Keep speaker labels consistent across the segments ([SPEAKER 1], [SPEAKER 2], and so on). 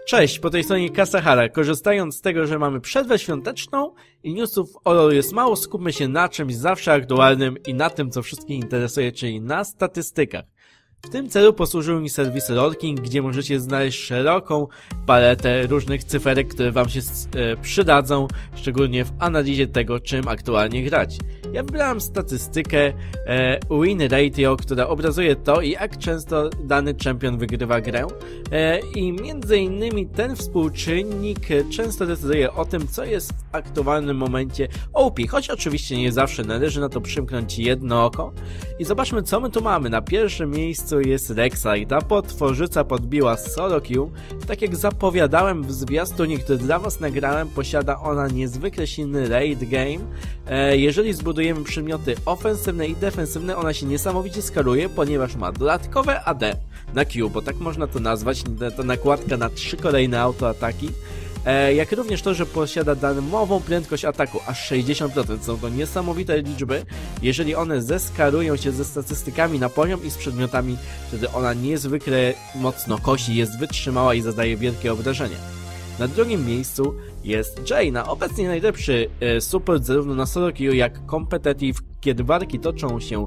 [SPEAKER 1] Cześć, po tej stronie Kasahara. Korzystając z tego, że mamy przerwę świąteczną i newsów o LoL jest mało, skupmy się na czymś zawsze aktualnym i na tym, co wszystkich interesuje, czyli na statystykach. W tym celu posłużył mi serwis LoLKing, gdzie możecie znaleźć szeroką paletę różnych cyferek, które wam się przydadzą, szczególnie w analizie tego, czym aktualnie grać. Ja wybrałem statystykę win ratio, która obrazuje to, jak często dany czempion wygrywa grę i między innymi ten współczynnik często decyduje o tym, co jest w aktualnym momencie OP, choć oczywiście nie zawsze należy na to przymknąć jedno oko. I zobaczmy, co my tu mamy. Na pierwszym miejscu jest Rek'Sai. Ta potworzyca podbiła solo queue. Tak jak zapowiadałem w zwiastunie, który dla was nagrałem, posiada ona niezwykle silny late game. Jeżeli zbudujemy przymioty ofensywne i defensywne, ona się niesamowicie skaluje, ponieważ ma dodatkowe AD na Q, bo tak można to nazwać, to nakładka na 3 kolejne autoataki. Jak również to, że posiada darmową prędkość ataku, aż 60%. Są to niesamowite liczby. Jeżeli one zeskalują się ze statystykami na poziom i z przedmiotami, wtedy ona niezwykle mocno kosi, jest wytrzymała i zadaje wielkie obrażenia. Na drugim miejscu jest Jaina, obecnie najlepszy support zarówno na solo queue jak competitive, kiedy walki toczą się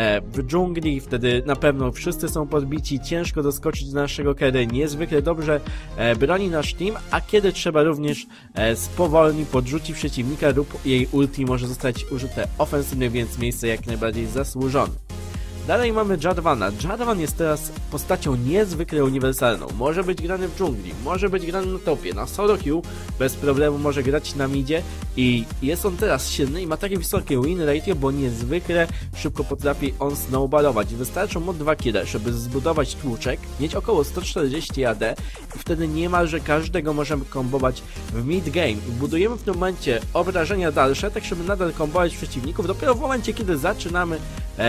[SPEAKER 1] w dżungli, wtedy na pewno wszyscy są podbici, ciężko doskoczyć do naszego carry, niezwykle dobrze broni nasz team, a kiedy trzeba również spowolni, podrzuci przeciwnika lub jej ulti może zostać użyte ofensywnie, więc miejsce jak najbardziej zasłużone. Dalej mamy Jarvana. Jarvan jest teraz postacią niezwykle uniwersalną. Może być grany w dżungli, może być grany na topie, na solo queue, bez problemu może grać na midzie i jest on teraz silny i ma takie wysokie win ratio, bo niezwykle szybko potrafi on snowballować. Wystarczą mu 2 kile, żeby zbudować tłuczek, mieć około 140 AD i wtedy niemalże każdego możemy kombować w mid game. Budujemy w tym momencie obrażenia dalsze, tak żeby nadal kombować przeciwników. Dopiero w momencie, kiedy zaczynamy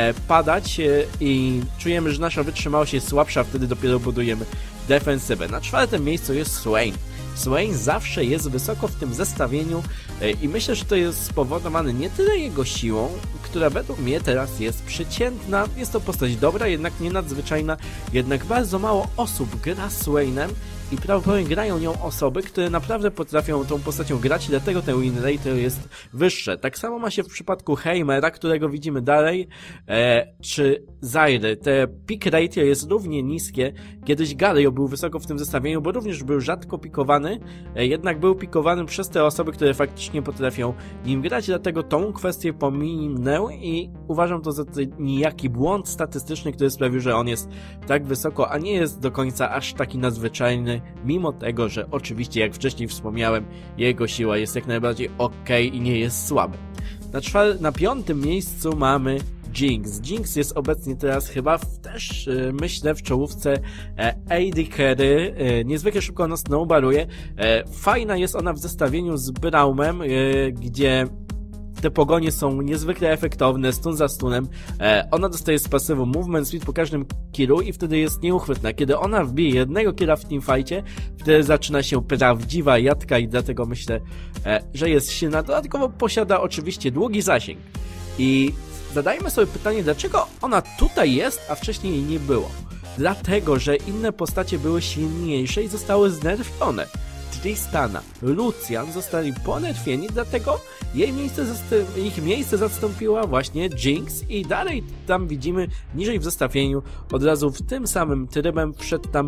[SPEAKER 1] padać i czujemy, że nasza wytrzymałość jest słabsza, wtedy dopiero budujemy defensywę. Na czwartym miejscu jest Swain. Swain zawsze jest wysoko w tym zestawieniu i myślę, że to jest spowodowane nie tyle jego siłą, która według mnie teraz jest przeciętna. Jest to postać dobra, jednak nie nadzwyczajna, jednak bardzo mało osób gra Swainem i prawdopodobnie grają nią osoby, które naprawdę potrafią tą postacią grać i dlatego ten win rate jest wyższe. Tak samo ma się w przypadku Heimera, którego widzimy dalej, czy Zyry. Te pick ratio jest równie niskie. Kiedyś Galio był wysoko w tym zestawieniu, bo również był rzadko pikowany, jednak był pikowany przez te osoby, które faktycznie potrafią nim grać, dlatego tą kwestię pominę i uważam to za nijaki błąd statystyczny, który sprawił, że on jest tak wysoko, a nie jest do końca aż taki nadzwyczajny, mimo tego, że oczywiście, jak wcześniej wspomniałem, jego siła jest jak najbardziej ok i nie jest słaby. Na piątym miejscu mamy Jinx. Jinx jest obecnie teraz chyba też, myślę, w czołówce AD carry. Niezwykle szybko ona snowballuje. Fajna jest ona w zestawieniu z Braumem, gdzie te pogonie są niezwykle efektowne, stun za stunem. Ona dostaje z pasywu movement speed po każdym killu i wtedy jest nieuchwytna. Kiedy ona wbije jednego killa w teamfightie, wtedy zaczyna się prawdziwa jadka i dlatego myślę, że jest silna. Dodatkowo posiada oczywiście długi zasięg. I zadajmy sobie pytanie, dlaczego ona tutaj jest, a wcześniej jej nie było. Dlatego, że inne postacie były silniejsze i zostały znerfione. Tristana, Lucian zostali ponerfieni, dlatego ich miejsce zastąpiła właśnie Jinx i dalej tam widzimy niżej w zestawieniu od razu w tym samym trybem wszedł tam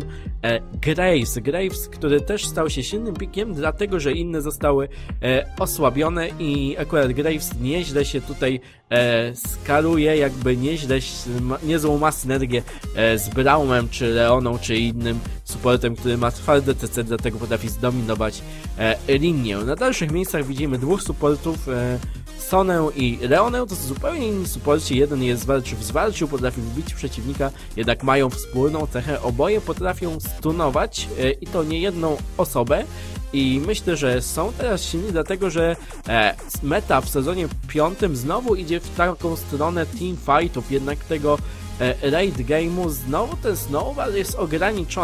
[SPEAKER 1] Graves, który też stał się silnym pikiem, dlatego że inne zostały osłabione i akurat Graves nieźle się tutaj skaluje, jakby niezłą ma synergię z Braumem, czy Leoną, czy innym supportem, który ma twarde TC, dlatego potrafi zdominować linię. Na dalszych miejscach widzimy dwóch supportów, Sonę i Leonę. To są zupełnie inni supporci. Jeden jest w zwarciu, potrafi wbić przeciwnika, jednak mają wspólną cechę. Oboje potrafią stunować i to nie jedną osobę. I myślę, że są teraz silni, dlatego że meta w sezonie 5 znowu idzie w taką stronę teamfightów, jednak tego late game'u znowu ten snowball jest ograniczony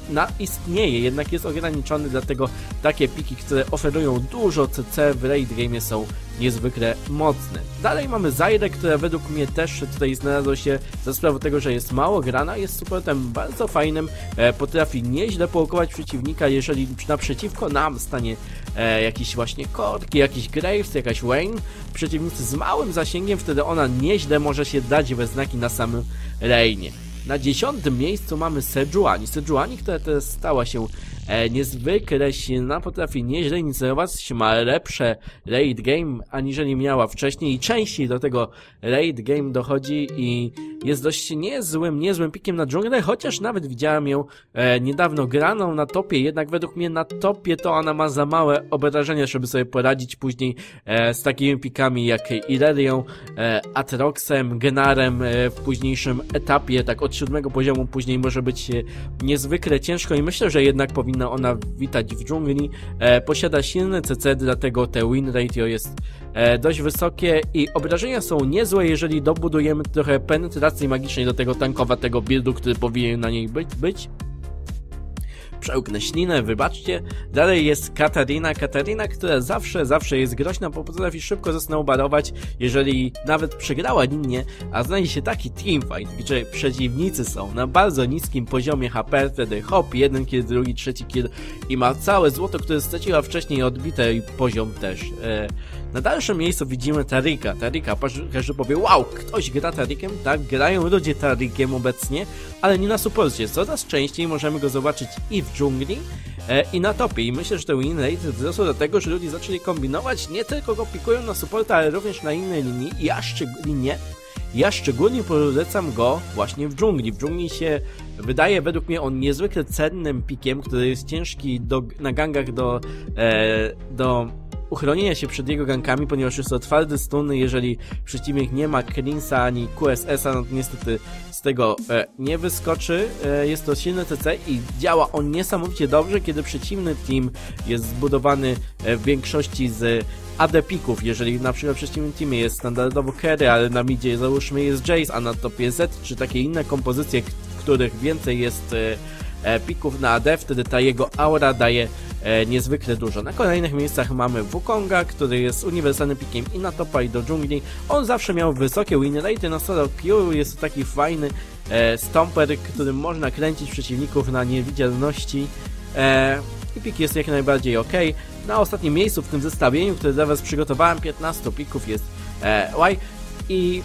[SPEAKER 1] istnieje, jednak jest ograniczony, dlatego takie piki, które oferują dużo CC w late game są niezwykle mocne. Dalej mamy Zaire, która według mnie też tutaj znalazła się za sprawą tego, że jest mało grana, jest supportem bardzo fajnym, potrafi nieźle połokować przeciwnika, jeżeli naprzeciwko nam stanie jakiś właśnie Korki, jakiś Graves, jakaś Wayne, przeciwnicy z małym zasięgiem, wtedy ona nieźle może się dać we znaki na samym lane'ie. Na 10. miejscu mamy Sejuani. Sejuani, która teraz stała się niezwykle silna, potrafi nieźle inicjować, ma lepsze late game aniżeli miała wcześniej i częściej do tego late game dochodzi i jest dość niezłym pikiem na dżunglę, chociaż nawet widziałem ją niedawno graną na topie, jednak według mnie na topie to ona ma za małe obrażenia, żeby sobie poradzić później z takimi pikami jak Irelią, Atroxem, Gnarem w późniejszym etapie, tak od 7. poziomu później może być niezwykle ciężko i myślę, że jednak powinna ona witać w dżungli. Posiada silne CC, dlatego te win ratio jest dość wysokie i obrażenia są niezłe, jeżeli dobudujemy trochę penetracji magicznej do tego tankowatego buildu, który powinien na niej być. Przełknę ślinę, wybaczcie. Dalej jest Katarina, która zawsze jest groźna, bo potrafi szybko zasnowballować, jeżeli nawet przegrała linię, a znajdzie się taki teamfight, gdzie przeciwnicy są na bardzo niskim poziomie HP, wtedy hop, jeden kill, drugi, trzeci kill i ma całe złoto, które straciła wcześniej odbite i poziom też. Na dalszym miejscu widzimy Tarika, każdy powie, wow, ktoś gra Tarikiem? Tak, grają ludzie Tarikiem obecnie, ale nie na supporcie. Coraz częściej możemy go zobaczyć i w dżungli, i na topie. I myślę, że ten win rate wzrosł do tego, że ludzie zaczęli kombinować, nie tylko go pikują na supporta, ale również na innej linii. Ja szczególnie polecam go właśnie w dżungli. W dżungli się wydaje według mnie on niezwykle cennym pikiem, który jest ciężki na gangach do uchronienia się przed jego gankami, ponieważ jest to twardy stun, jeżeli przeciwnik nie ma Cleansa ani QSS-a, no to niestety z tego nie wyskoczy. Jest to silny CC i działa on niesamowicie dobrze, kiedy przeciwny team jest zbudowany w większości z AD pików, jeżeli na przykład w przeciwnym teamie jest standardowo carry, ale na midzie załóżmy jest Jace, a na topie Z, czy takie inne kompozycje, w których więcej jest pików na AD, wtedy ta jego aura daje niezwykle dużo. Na kolejnych miejscach mamy Wukonga, który jest uniwersalnym pikiem i na topa i do dżungli. On zawsze miał wysokie win rate, na solo Q jest to taki fajny stomper, którym można kręcić przeciwników na niewidzialności i pik jest jak najbardziej ok. Na ostatnim miejscu w tym zestawieniu, które dla Was przygotowałem, 15 pików jest Y i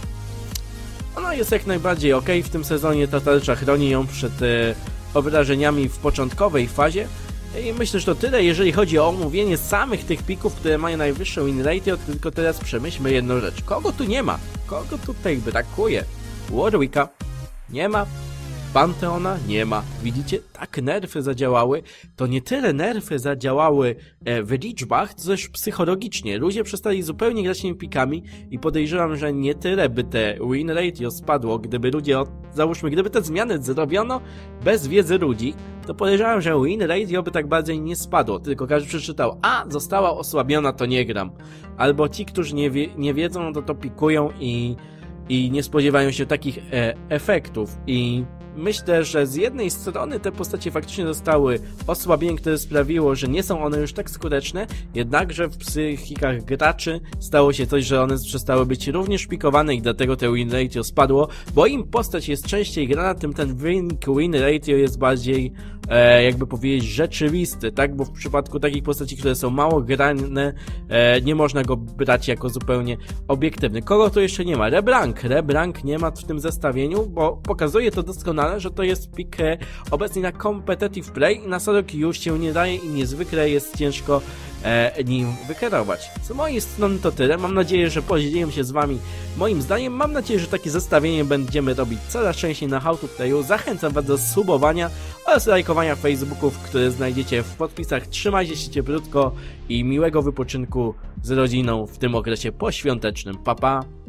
[SPEAKER 1] ona jest jak najbardziej ok. W tym sezonie ta tarcza chroni ją przed obrażeniami w początkowej fazie. I myślę, że to tyle, jeżeli chodzi o omówienie samych tych pików, które mają najwyższą win ratio, tylko teraz przemyślmy jedną rzecz. Kogo tu nie ma? Kogo tutaj brakuje? Warwicka nie ma. Panteona nie ma. Widzicie? Tak nerfy zadziałały. To nie tyle nerfy zadziałały w liczbach, co też psychologicznie. Ludzie przestali zupełnie grać tymi pikami i podejrzewam, że nie tyle by te win ratio spadło, gdyby ludzie, załóżmy, gdyby te zmiany zrobiono bez wiedzy ludzi, to podejrzewam, że win ratio by tak bardziej nie spadło, tylko każdy przeczytał, a została osłabiona, to nie gram. Albo ci, którzy nie wiedzą, to pikują i nie spodziewają się takich efektów i myślę, że z jednej strony te postacie faktycznie zostały osłabieniem, które sprawiło, że nie są one już tak skuteczne, jednakże w psychikach graczy stało się coś, że one przestały być również pikowane i dlatego te win ratio spadło, bo im postać jest częściej grana, tym ten wynik win ratio jest bardziej jakby powiedzieć rzeczywisty, tak? Bo w przypadku takich postaci, które są mało grane, nie można go brać jako zupełnie obiektywny. Kogo tu jeszcze nie ma? LeBlanc nie ma w tym zestawieniu, bo pokazuje to doskonale, że to jest pick obecnie na competitive play i na solo już się nie daje i niezwykle jest ciężko nim wykierować. Z mojej strony to tyle. Mam nadzieję, że podzieliłem się z Wami moim zdaniem. Mam nadzieję, że takie zestawienie będziemy robić coraz częściej na How to Playu. Zachęcam Was do subowania oraz lajkowania Facebooków, które znajdziecie w podpisach. Trzymajcie się cieplutko i miłego wypoczynku z rodziną w tym okresie poświątecznym. Pa, pa!